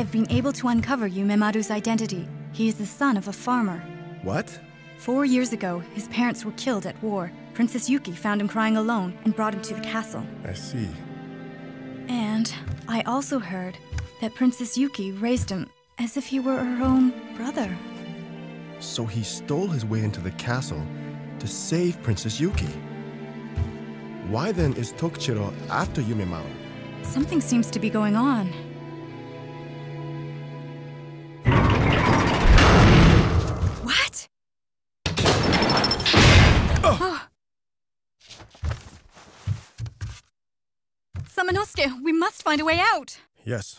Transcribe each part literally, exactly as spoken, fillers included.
I've been able to uncover Yumemaru's identity. He is the son of a farmer. What? Four years ago, his parents were killed at war. Princess Yuki found him crying alone and brought him to the castle. I see. And I also heard that Princess Yuki raised him as if he were her own brother. So he stole his way into the castle to save Princess Yuki. Why then is Tokichiro after Yumemaru? Something seems to be going on. What? Oh. Samanosuke, we must find a way out! Yes.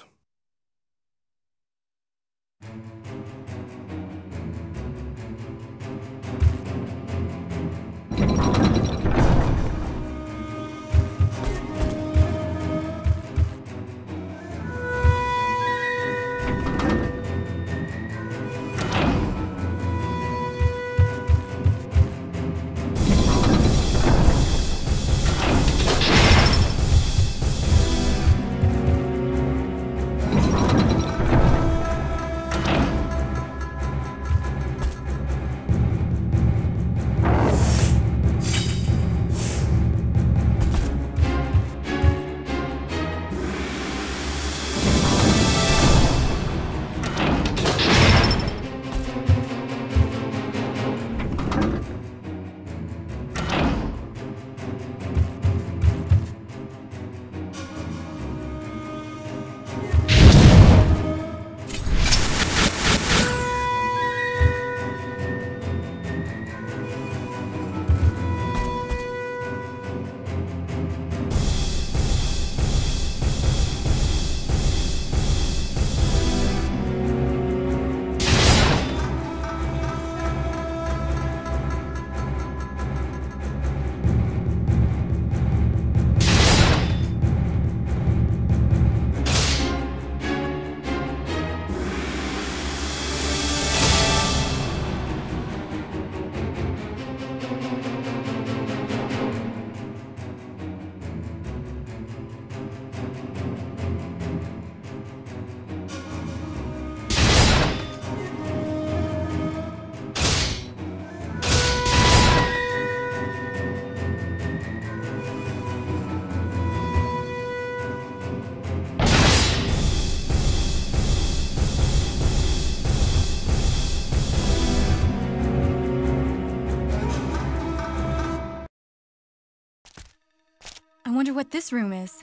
I wonder what this room is.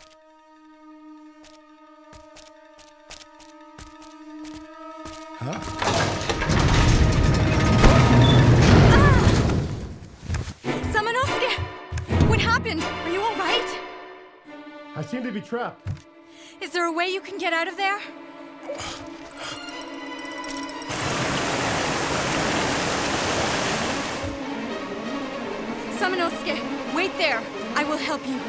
Huh? Ah! Samanosuke! What happened? Are you all right? I seem to be trapped. Is there a way you can get out of there? Samanosuke, wait there. I will help you.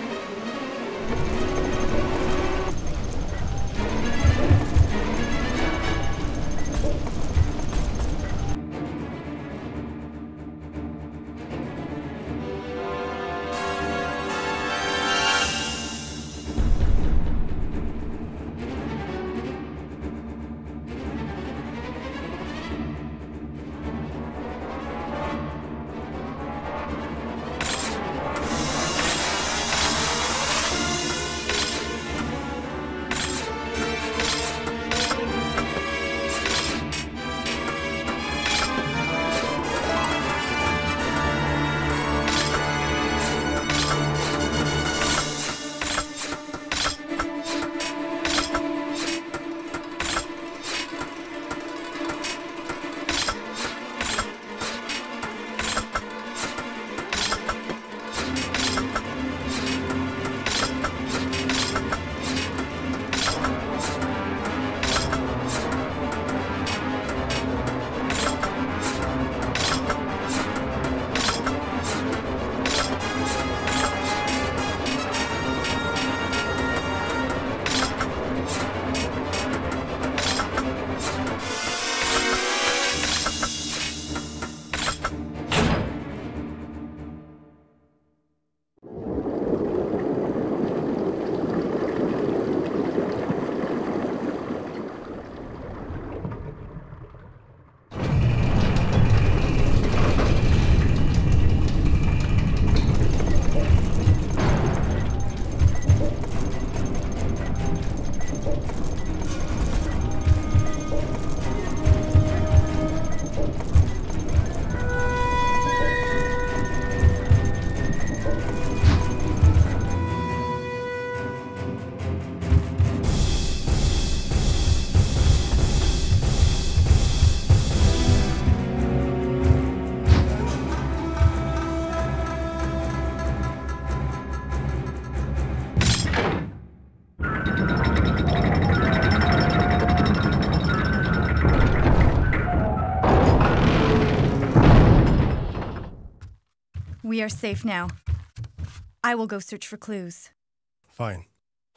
We are safe now. I will go search for clues. Fine.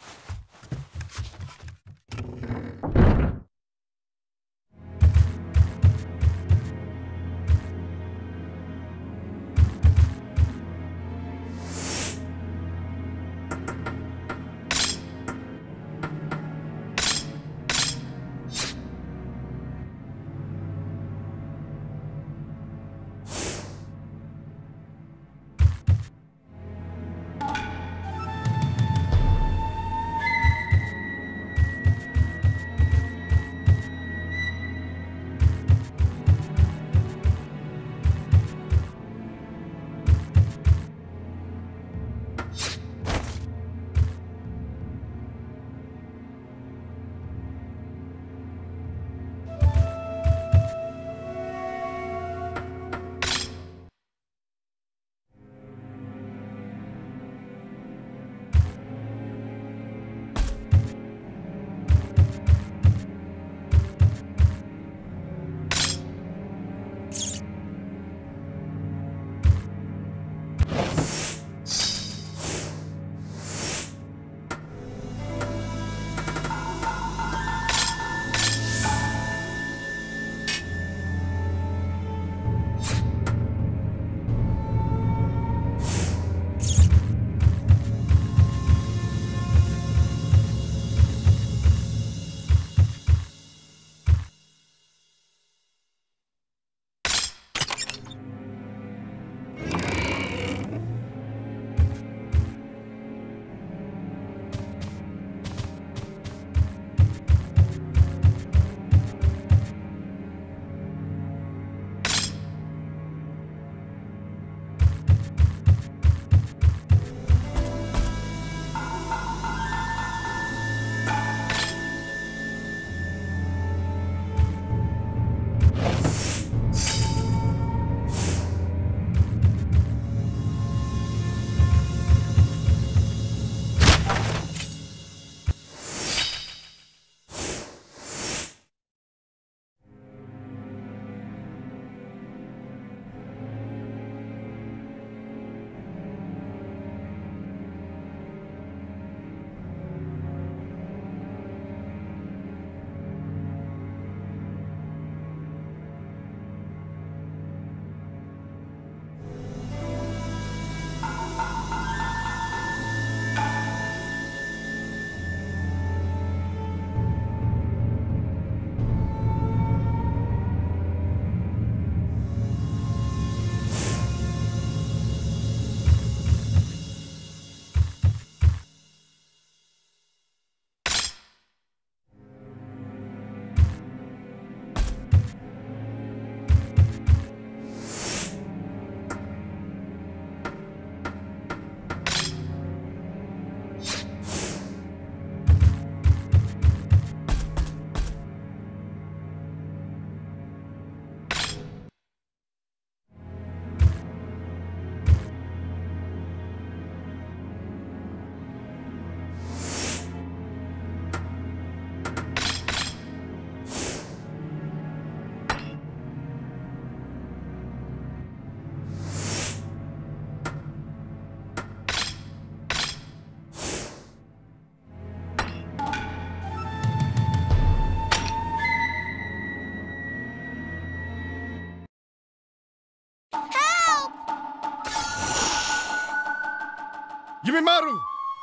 Yumimaru!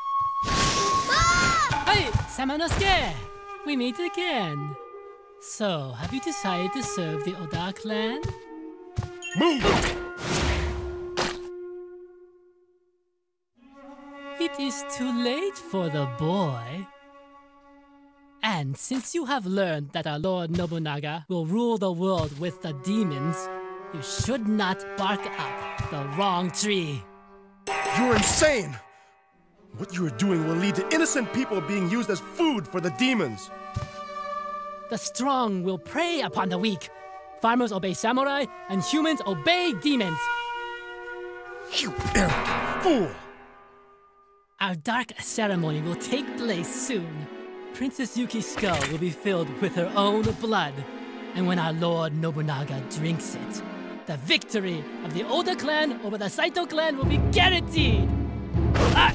Hey, Samanosuke! We meet again. So, have you decided to serve the Oda clan? Move! It is too late for the boy. And since you have learned that our Lord Nobunaga will rule the world with the demons, you should not bark up the wrong tree. You're insane! What you are doing will lead to innocent people being used as food for the demons. The strong will prey upon the weak. Farmers obey samurai, and humans obey demons. You arrogant fool! Our dark ceremony will take place soon. Princess Yuki's skull will be filled with her own blood. And when our Lord Nobunaga drinks it, the victory of the Oda clan over the Saito clan will be guaranteed! Ah!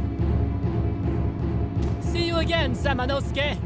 See you again, Samanosuke!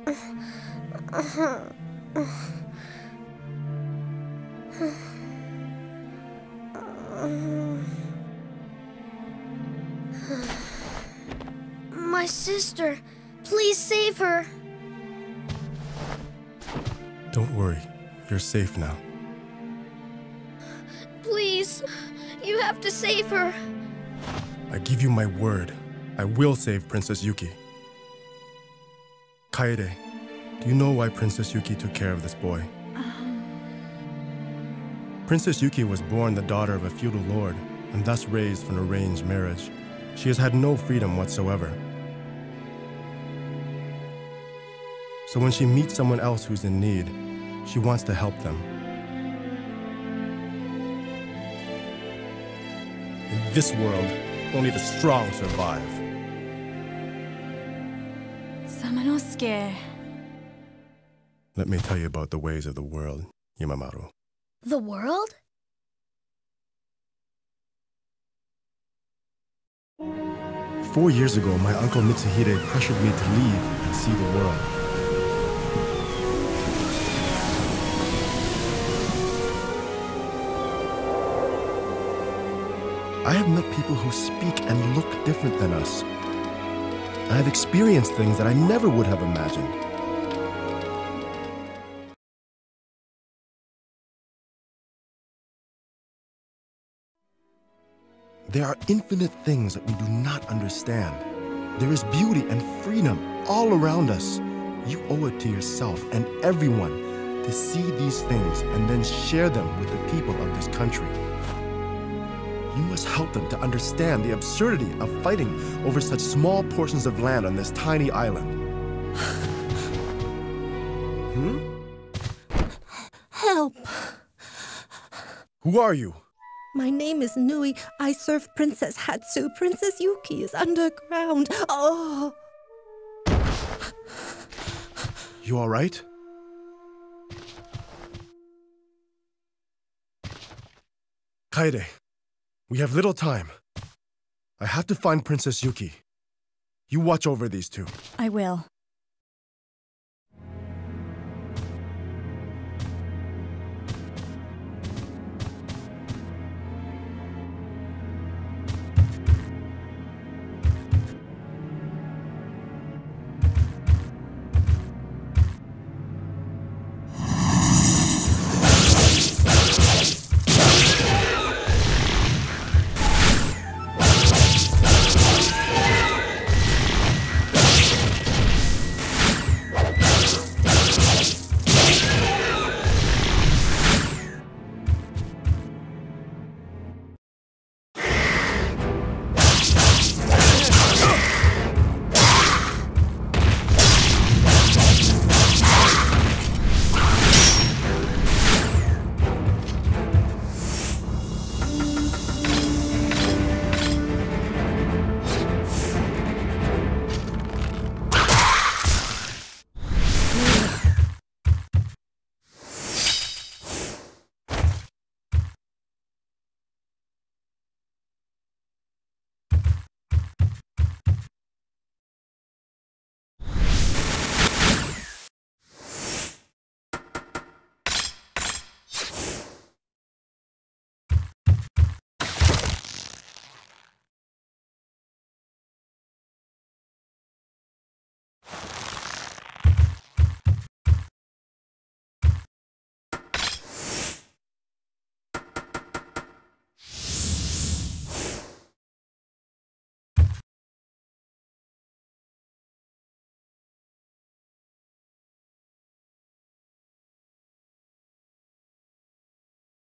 My sister, please save her. Don't worry, you're safe now. Please, you have to save her. I give you my word. I will save Princess Yuki. Kaede, do you know why Princess Yuki took care of this boy? Um... Princess Yuki was born the daughter of a feudal lord, and thus raised from arranged marriage. She has had no freedom whatsoever. So when she meets someone else who's in need, she wants to help them. In this world, only the strong survive. Samanosuke. Let me tell you about the ways of the world, Imamaru. The world? Four years ago, my uncle Mitsuhide pressured me to leave and see the world. I have met people who speak and look different than us. I have experienced things that I never would have imagined. There are infinite things that we do not understand. There is beauty and freedom all around us. You owe it to yourself and everyone to see these things and then share them with the people of this country. You must help them to understand the absurdity of fighting over such small portions of land on this tiny island. Hmm? Help! Who are you? My name is Nui. I serve Princess Hatsu. Princess Yuki is underground. Oh! You all right? Kaede, we have little time. I have to find Princess Yuki. You watch over these two. I will.